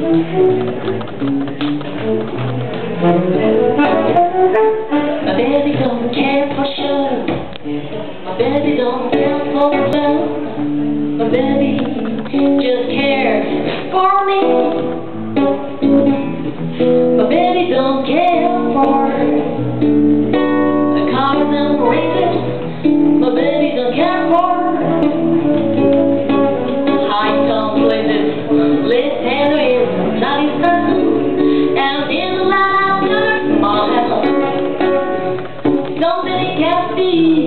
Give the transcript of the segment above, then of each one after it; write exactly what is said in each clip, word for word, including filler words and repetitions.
My baby don't care for sugar. My baby don't care for love. My baby just cares for me. My baby don't care for the cars and races. My baby don't care for high tone places. Let's handle it, not his person. And in the light of my house, something it can't be.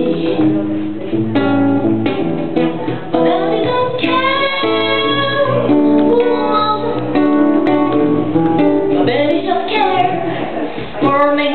My baby don't care. My baby just cares for me.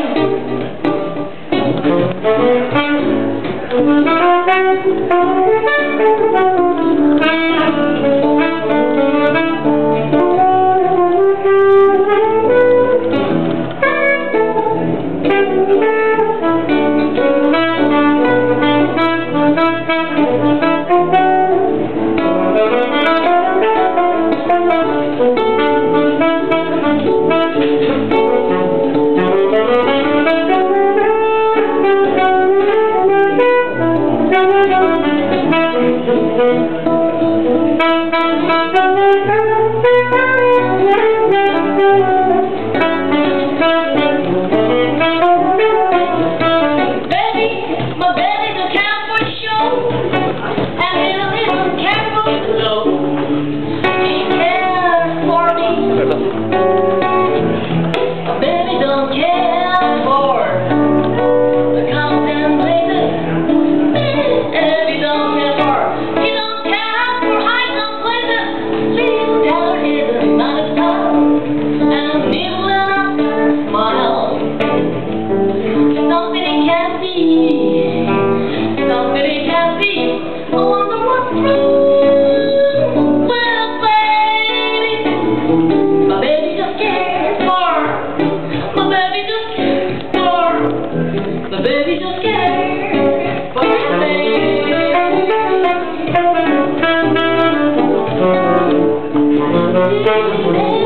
Baby